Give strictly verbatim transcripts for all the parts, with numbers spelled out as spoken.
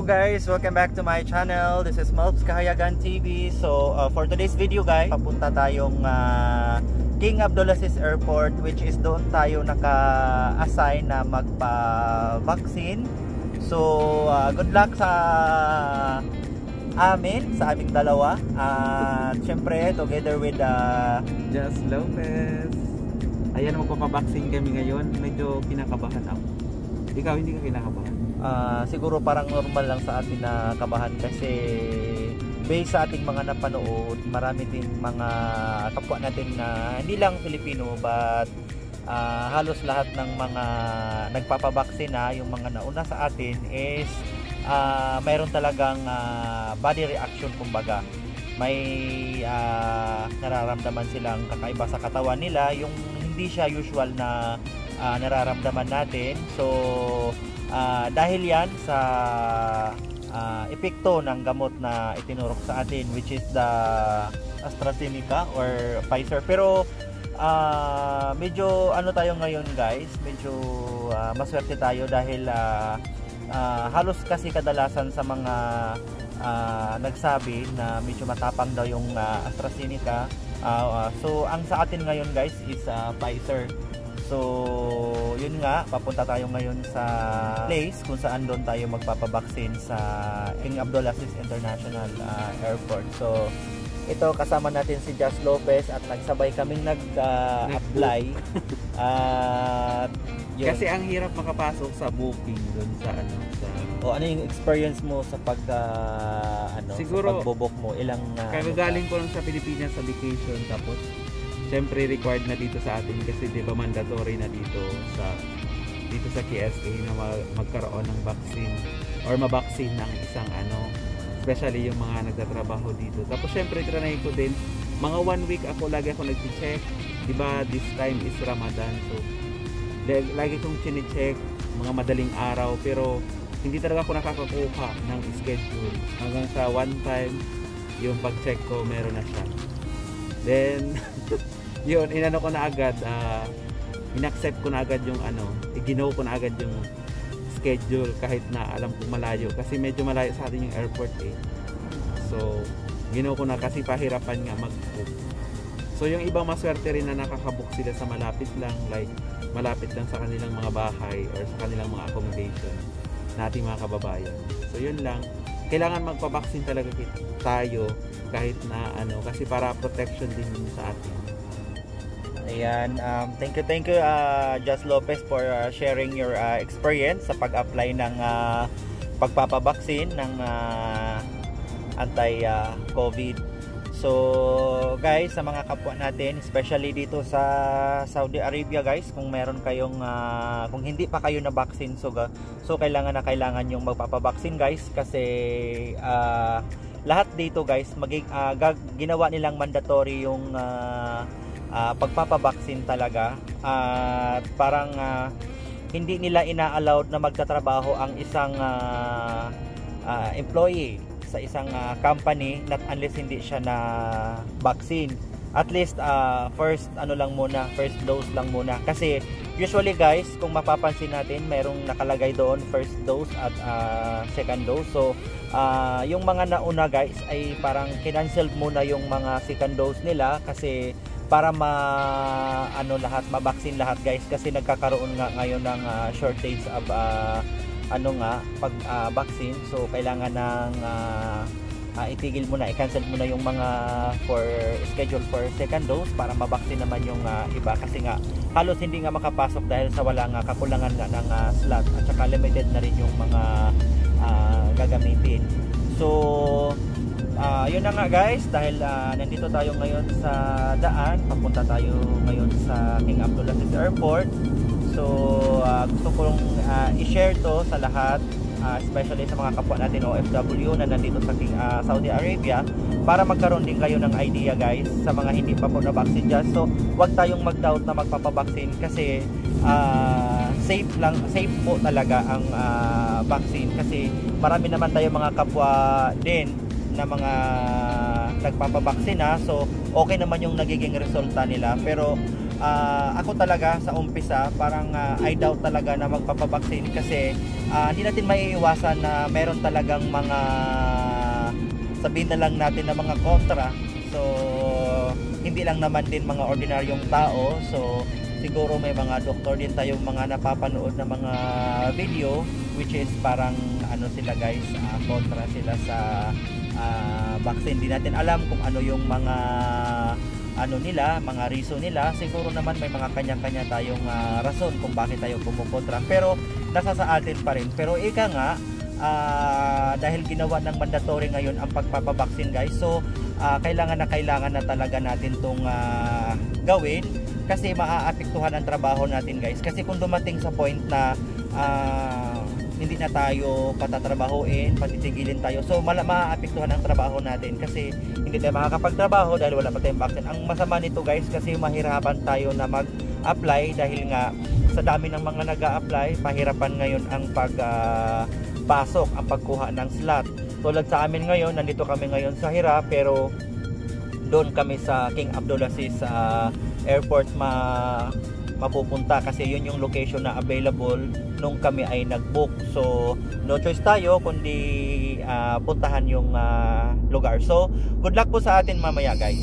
guys, welcome back to my channel. This is Melps Kahayagan T V. So uh, for today's video guys, papunta tayong uh, King Abdulaziz Airport, which is doon tayo naka-assign na magpa-vaccine. So uh, good luck sa amin, sa aming dalawa. At uh, syempre together with uh, Jazz Lopez. Ayan, magpapabaksin kami ngayon. Medyo kinakabahan ako. Ikaw, hindi ka kinakabahan? Uh, siguro parang normal lang sa atin na kabahan kasi based sa ating mga napanood, marami din mga kapwa natin na hindi lang Filipino but uh, halos lahat ng mga nagpapabaksin na yung mga nauna sa atin is uh, mayroon talagang uh, body reaction, kumbaga may uh, nararamdaman silang kakaiba sa katawan nila, yung hindi siya usual na uh, nararamdaman natin. So Uh, dahil yan sa uh, epekto ng gamot na itinurok sa atin, which is the AstraZeneca or Pfizer. Pero uh, medyo ano tayo ngayon guys, medyo uh, maswerte tayo dahil uh, uh, halos kasi kadalasan sa mga uh, nagsabi na medyo matapang daw yung uh, AstraZeneca. Uh, uh, so ang sa atin ngayon guys is uh, Pfizer. So, yun nga, papunta tayo ngayon sa place kung saan doon tayo magpapabaksin sa King Abdulaziz International uh, Airport. So, ito kasama natin si Jazz Lopez at nagsabay kaming nag-apply. Uh, uh, Kasi ang hirap makapasok sa booking doon sa ano sa O ano yung experience mo sa pag uh, ano siguro, sa pagbobok mo? Ilang uh, kagagaling ko lang sa Pilipinas sa vacation, tapos siyempre required na dito sa atin kasi di ba mandatory na dito sa dito sa K S A na mag, magkaroon ng vaccine or mabaksin ng isang ano, especially yung mga nagtatrabaho dito. Tapos siyempre trinay ko din mga one week ako, lagi ako nag-check, di ba this time is Ramadan, so lagi kong chine-check mga madaling araw, pero hindi talaga ako nakakakuha ng schedule hanggang sa one time yung pag-check ko meron na siya. Then yun, inano ko na agad, uh, inaccept ko na agad yung ano, iginaw ko na agad yung schedule kahit na alam kong malayo kasi medyo malayo sa atin yung airport eh. So ginaw ko na kasi pahirapan nga mag-book. So yung ibang maswerte rin na nakakabook sila sa malapit lang, like malapit lang sa kanilang mga bahay or sa kanilang mga accommodation na ating mga kababayan. So yun lang, kailangan magpabaksin talaga tayo kahit na ano, kasi para protection din sa atin. Ayan, um, thank you, thank you uh, Jazz Lopez for uh, sharing your uh, experience sa pag-apply ng uh, pagpapabaksin ng uh, anti-COVID. So guys, sa mga kapwa natin, especially dito sa Saudi Arabia guys, kung meron kayong uh, kung hindi pa kayo na-vaccine, so, so kailangan na kailangan yung magpapabaksin guys kasi uh, lahat dito guys, magig, uh, ginawa nilang mandatory yung uh, uh, pagpapabaksin talaga. At uh, parang uh, hindi nila ina-allowed na magtatrabaho ang isang uh, uh, employee sa isang uh, company not unless hindi siya na vaccine. At least uh, first ano lang muna, first dose lang muna. Kasi usually guys, kung mapapansin natin, merong nakalagay doon first dose at uh, second dose. So uh, yung mga nauna guys ay parang kinancel muna yung mga second dose nila kasi para ma ano lahat, mabaksin lahat guys, kasi nagkakaroon nga ngayon ng uh, shortage of uh, ano nga pag uh, vaccine. So kailangan ng uh, uh, itigil muna, i-cancel muna yung mga for schedule for second dose para mabaksin naman yung uh, iba, kasi nga halos hindi nga makapasok dahil sa wala nga kakulangan nga ng uh, slot at saka limited na rin yung mga uh, gagamitin. So uh, yun na nga guys, dahil uh, nandito tayo ngayon sa daan, papunta tayo ngayon sa King Abdulaziz Airport. So uh, gusto kong uh, i-share to sa lahat, uh, especially sa mga kapwa natin O F W na nandito sa King, uh, Saudi Arabia, para magkaroon din kayo ng idea guys sa mga hindi pa po na-vaccine dyan. So wag tayong mag-doubt na magpapabaksin kasi uh, safe lang, safe po talaga ang uh, vaccine, kasi marami naman tayo mga kapwa din na mga nagpapabaksin na, so okay naman yung nagiging resulta nila. Pero uh, ako talaga sa umpisa parang uh, I doubt talaga na magpapabaksin kasi uh, hindi natin maiiwasan na meron talagang mga, sabihin na lang natin, na mga kontra. So hindi lang naman din mga ordinaryong tao, so siguro may mga doktor din tayong mga napapanood na mga video which is parang ano sila guys, uh, kontra sila sa uh, vaccine. Di natin alam kung ano yung mga ano nila, mga reason nila. Siguro naman may mga kanya-kanya tayong uh, rason kung bakit tayo kumukontra, pero nasa sa atin pa rin. Pero ika nga, uh, dahil ginawa ng mandatory ngayon ang pagpapabaksin guys, so uh, kailangan na kailangan na talaga natin tong uh, gawin kasi maaapektuhan ang trabaho natin guys. Kasi kung dumating sa point na uh, hindi na tayo patatrabahuin, patitigilin tayo, so maaapektuhan ang trabaho natin kasi hindi tayo makakapagtrabaho dahil wala pa tayong vaccine. Ang masama nito guys, kasi mahirapan tayo na mag-apply dahil nga sa dami ng mga nag-a-apply, pahirapan ngayon ang pag-pasok, uh, ang pagkuha ng slot. Tulad sa amin ngayon, nandito kami ngayon sa Hira, pero doon kami sa King Abdulaziz sa uh, airport ma mapupunta kasi yun yung location na available nung kami ay nag-book. So no choice tayo kundi uh, puntahan yung uh, lugar. So good luck po sa atin mamaya guys.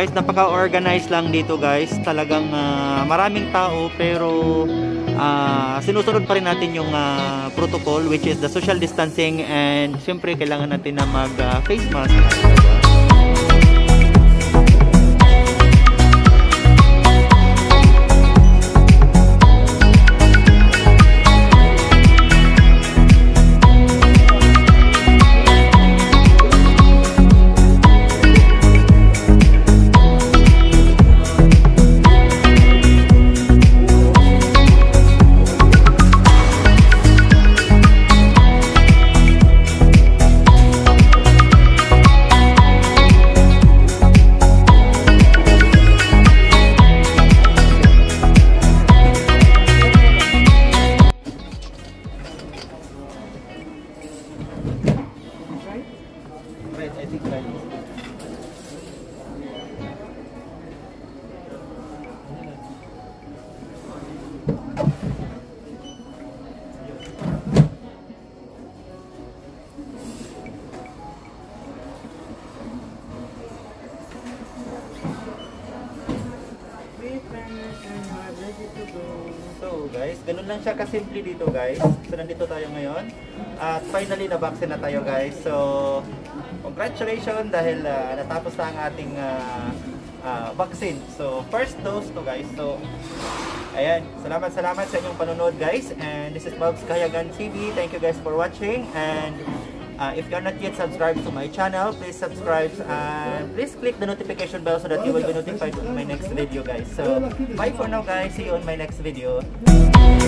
guys, napaka-organized lang dito guys. Talagang uh, maraming tao pero uh, sinusunod pa rin natin yung uh, protocol, which is the social distancing, and siyempre kailangan natin na mag uh, face mask. Right, I think right. So guys, ganun lang siya kasimple dito guys. So nandito tayo ngayon. At finally na-vaccine na tayo guys. So congratulations dahil uh, natapos na ang ating uh, uh, vaccine. So first dose to guys. So ayan, salamat salamat sa inyong panonood guys. And this is Bob's Kayagan T V. Thank you guys for watching. And Uh, if you're not yet subscribed to my channel, please subscribe and please click the notification bell so that you will be notified of my next video guys. So bye for now guys, see you on my next video.